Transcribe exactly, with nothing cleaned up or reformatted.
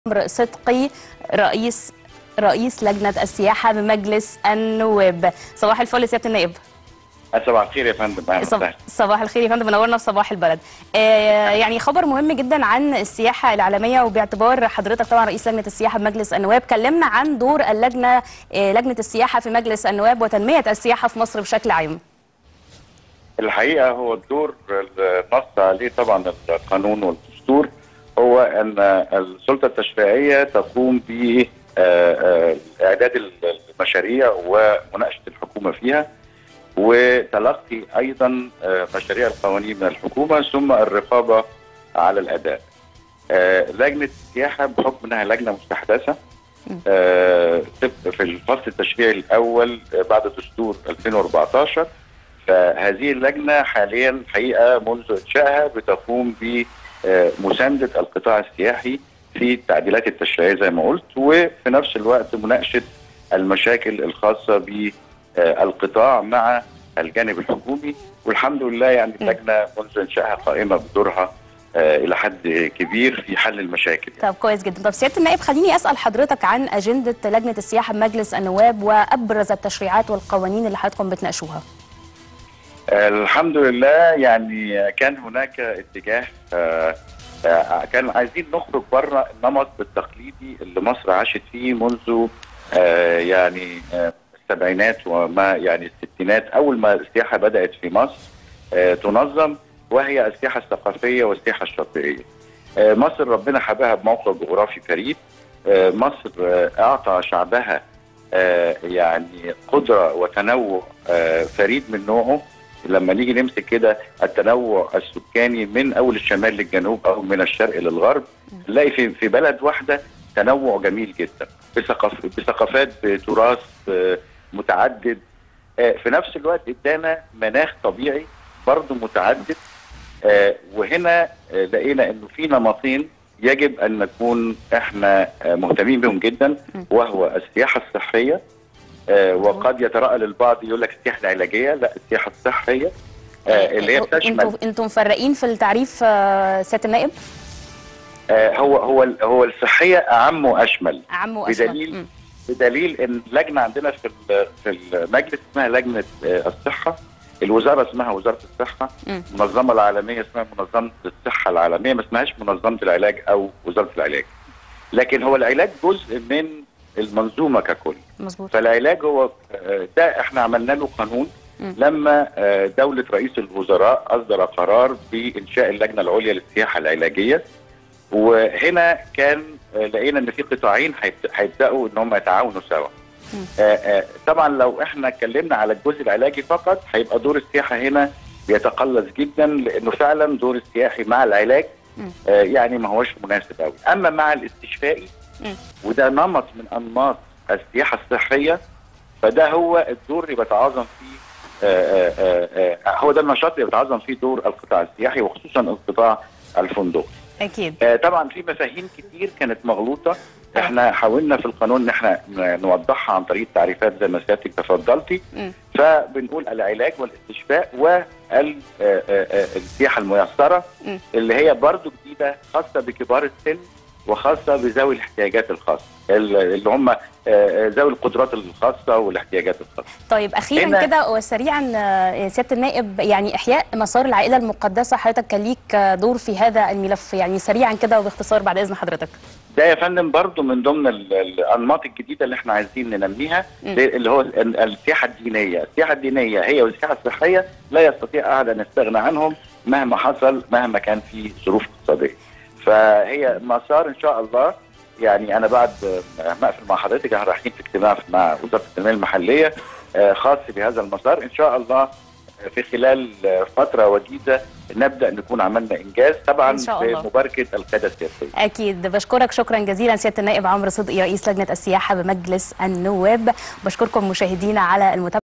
عمرو صدقي رئيس رئيس لجنة السياحة بمجلس النواب. صباح الفل سيادة النائب. صباح الخير يا فندم. صباح, صباح الخير يا فندم، منورنا في صباح البلد. آه يعني خبر مهم جدا عن السياحة العالمية، وباعتبار حضرتك طبعا رئيس لجنة السياحة بمجلس النواب، كلمنا عن دور اللجنة آه لجنة السياحة في مجلس النواب وتنمية السياحة في مصر بشكل عام. الحقيقة هو الدور النص عليه طبعا القانون والدستور هو أن السلطة التشريعية تقوم بإعداد المشاريع ومناقشة الحكومة فيها، وتلقي أيضا مشاريع القوانين من الحكومة، ثم الرقابة على الأداء. لجنة السياحة بحكم أنها لجنة مستحدثة في الفصل التشريعي الأول بعد دستور ألفين وأربعتاشر، فهذه اللجنة حاليا الحقيقة منذ إنشائها بتقوم بمساندة القطاع السياحي في التعديلات التشريعية زي ما قلت، وفي نفس الوقت مناقشة المشاكل الخاصة بالقطاع مع الجانب الحكومي. والحمد لله يعني اللجنة منذ إنشائها قائمة بدورها إلى حد كبير في حل المشاكل. طب كويس جدا. طب سيادة النائب، خليني أسأل حضرتك عن أجندة لجنة السياحة بمجلس النواب وأبرز التشريعات والقوانين اللي حضراتكم بتناقشوها. الحمد لله يعني كان هناك اتجاه، كان عايزين نخرج بره النمط التقليدي اللي مصر عاشت فيه منذ يعني السبعينات وما يعني الستينات، اول ما السياحه بدات في مصر تنظم، وهي السياحه الثقافيه والسياحه الشاطئيه. مصر ربنا حباها بموقع جغرافي فريد. مصر اعطى شعبها يعني قدره وتنوع فريد من نوعه. لما نيجي نمسك كده التنوع السكاني من اول الشمال للجنوب او من الشرق للغرب، نلاقي في في بلد واحده تنوع جميل جدا بثقاف بثقافات بتراث متعدد. في نفس الوقت ادانا مناخ طبيعي برضه متعدد. وهنا لقينا انه في نمطين يجب ان نكون احنا مهتمين بهم جدا، وهو السياحه الصحيه، وقد يترأل البعض يقول لك السياحه العلاجيه، لا السياحه الصحيه اللي هي بتشمل. انتوا انتوا مفرقين في التعريف سياده النائب؟ هو هو هو الصحيه اعم واشمل. اعم واشمل. بدليل م. بدليل ان لجنه عندنا في في المجلس اسمها لجنه الصحه، الوزاره اسمها وزاره الصحه، المنظمه العالميه اسمها منظمه الصحه العالميه، ما اسمهاش منظمه العلاج او وزاره العلاج. لكن هو العلاج جزء من المنظومه ككل. مظبوط. فالعلاج هو ده احنا عملنا له قانون م. لما دوله رئيس الوزراء اصدر قرار بانشاء اللجنه العليا للسياحه العلاجيه. وهنا كان لقينا ان في قطاعين هيبداوا ان هم يتعاونوا سوا. طبعا لو احنا اتكلمنا على الجزء العلاجي فقط هيبقى دور السياحه هنا بيتقلص جدا، لانه فعلا دور السياحي مع العلاج يعني ما هوش مناسب قوي. اما مع الاستشفائي وده نمط من انماط السياحه الصحيه، فده هو الدور اللي بيتعاظم فيه آآ آآ هو ده النشاط اللي بيتعاظم فيه دور القطاع السياحي، وخصوصا القطاع الفندقي. اكيد. آه طبعا في مفاهيم كتير كانت مغلوطه، احنا حاولنا في القانون ان احنا نوضحها عن طريق التعريفات زي ما سيادتك تفضلتي. فبنقول العلاج والاستشفاء والسياحه الميسره م. اللي هي برضو جديده، خاصه بكبار السن وخاصه بذوي الاحتياجات الخاصه، اللي هم ذوي القدرات الخاصه والاحتياجات الخاصه. طيب اخيرا كده وسريعا سياده النائب، يعني احياء مسار العائله المقدسه، حضرتك كان ليك دور في هذا الملف، يعني سريعا كده وباختصار بعد اذن حضرتك. ده يا فندم برضو من ضمن الانماط الجديده اللي احنا عايزين ننميها، اللي هو السياحه الدينيه. السياحه الدينيه هي والسياحه الصحيه لا يستطيع احد ان يستغنى عنهم مهما حصل، مهما كان في ظروف اقتصاديه. فهي مسار ان شاء الله، يعني انا بعد ما اقفل مع حضرتك احنا رايحين في اجتماع مع وزاره التنميه المحليه خاص بهذا المسار. ان شاء الله في خلال فتره وجيزه نبدا نكون عملنا انجاز، طبعا بمباركه القياده السياسيه. اكيد. بشكرك شكرا جزيلا سياده النائب عمرو صدقي رئيس لجنه السياحه بمجلس النواب. بشكركم مشاهدينا على المتابعه.